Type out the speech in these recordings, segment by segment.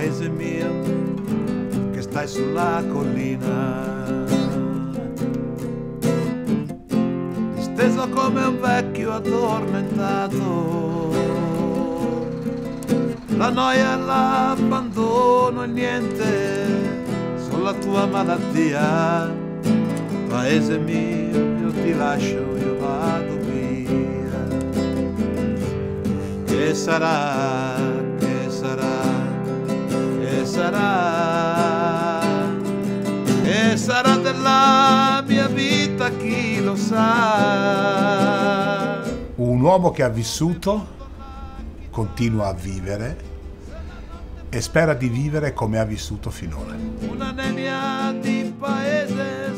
paese mio che stai sulla collina, disteso come un vecchio addormentato. La noia, l'abbandono e niente sono la tua malattia. Paese mio, io ti lascio, io vado via. Che sarà, che sarà, che sarà, che sarà della mia vita, chi lo sa. Un uomo che ha vissuto continua a vivere e spera di vivere come ha vissuto finora. Una nenia di paese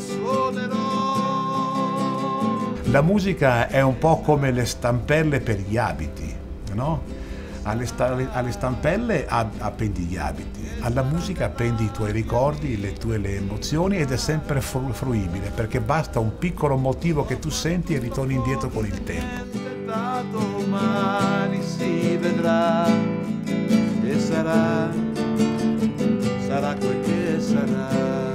suonerò. La musica è un po' come le stampelle per gli abiti, no? Alle stampelle appendi gli abiti, alla musica appendi i tuoi ricordi, le tue emozioni, ed è sempre fruibile, perché basta un piccolo motivo che tu senti e ritorni indietro con il tempo. Da domani si vedrà e sarà, sarà quel che sarà.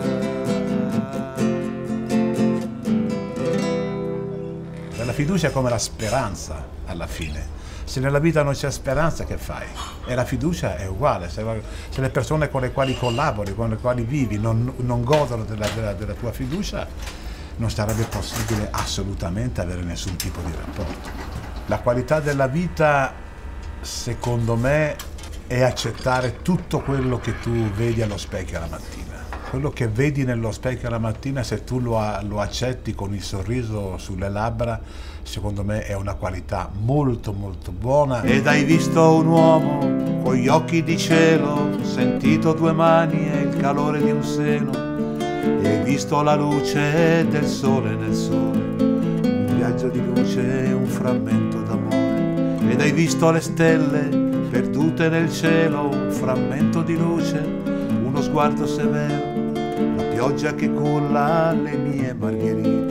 La fiducia è come la speranza alla fine. Se nella vita non c'è speranza, che fai? E la fiducia è uguale. Se le persone con le quali collabori, con le quali vivi, non godono della tua fiducia, non sarebbe possibile assolutamente avere nessun tipo di rapporto. La qualità della vita, secondo me, è accettare tutto quello che tu vedi allo specchio la mattina. Quello che vedi nello specchio la mattina, se tu lo accetti con il sorriso sulle labbra, secondo me è una qualità molto molto buona. Ed hai visto un uomo con gli occhi di cielo, sentito due mani e il calore di un seno, e hai visto la luce del sole nel sole, un viaggio di luce e un frammento d'amore. Ed hai visto le stelle perdute nel cielo, un frammento di luce, uno sguardo severo, la pioggia che culla le mie margherite.